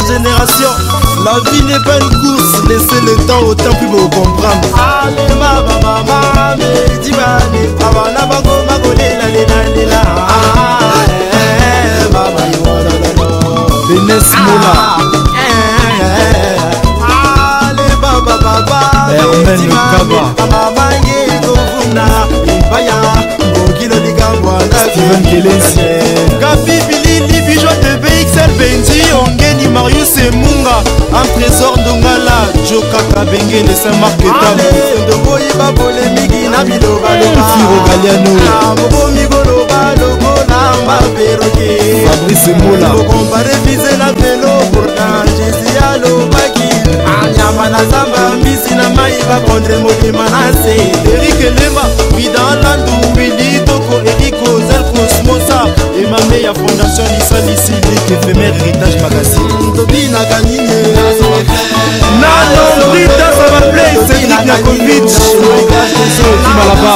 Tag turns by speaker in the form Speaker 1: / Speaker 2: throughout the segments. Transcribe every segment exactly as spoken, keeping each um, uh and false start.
Speaker 1: génération. La vie n'est pas une course, laissez le temps au temps puis vous comprendre. Allez mama mama me dibane abana bango magolela lela lela. Mama you wanna know Venesse Mola. Allez baba baba
Speaker 2: Hermen Kaba
Speaker 1: mama yego funa ibaya ngokilo ligambwa na
Speaker 2: Steven Kelesi
Speaker 1: Gabi Bilili Bijoux de B X L Benji Ongeni Marius Munga un trésor Ndongala Joka Kabengele Saint-Marc Etamu Ndoboyi babole migi na biloba loba
Speaker 2: Firo Galiano
Speaker 1: Mobo migolo balogo na mbaperoke
Speaker 2: Fabrice Mola
Speaker 1: Kompare bize na velo Pourtant Jésus alo baki Anyama na zamba mbisi na maiba Kondre modima na se Eric Lema Vida Landu Willy Toko Eriko Zel Cosmosa Et ma meilleure fondation Lisa Lique éphémère héritage magazine Tobina Kanine Nano Rita ça va play Cédric Nakovic
Speaker 2: Malaba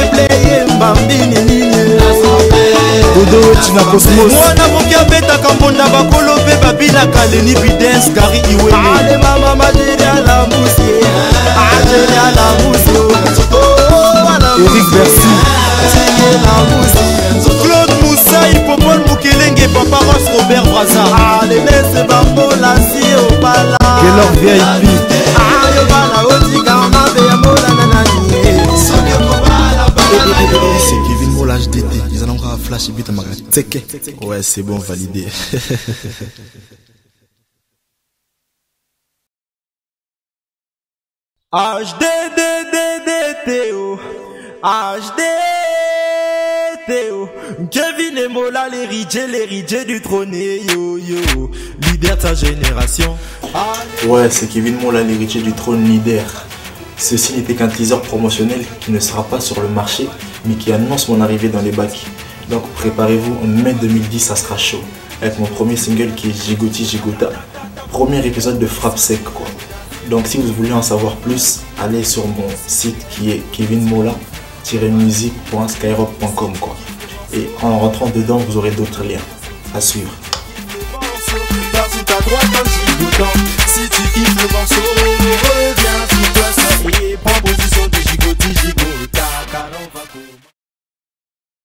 Speaker 2: Dodo Tina Cosmos
Speaker 1: Mwana mokia beta kambonda bakolo pe babina kaleni bidens Gary Iwele Ale mama majeri ala musi Ajeri ala musi
Speaker 2: Eric Bercy
Speaker 1: Claude Moussa Hipopol Mukelenge Papa Ross Robert Braza Ale lese bambola si opala
Speaker 2: Gelor V I P
Speaker 1: Ayo bala oti kama beya mola nanani
Speaker 2: C'est Kevin Mola H D T. Ils en ont encore un flash et bit à ma teke. Ouais, c'est bon, validé.
Speaker 1: H D D D D T O H D T O Kevin et Mola l'héritier, l'héritier du trône yo yo leader de sa génération.
Speaker 2: Ouais, c'est Kevin Mola l'héritier du trône leader. Ceci n'était qu'un teaser promotionnel qui ne sera pas sur le marché mais qui annonce mon arrivée dans les bacs. Donc préparez-vous, en mai deux mille dix ça sera chaud. Avec mon premier single qui est Gigoti Gigota. Premier épisode de Frappe Sec quoi. Donc si vous voulez en savoir plus, allez sur mon site qui est kevin mola tiret musique point skyrock point com quoi. Et en rentrant dedans vous aurez d'autres liens à suivre.
Speaker 1: Si tu kiffes le morceau, reviens.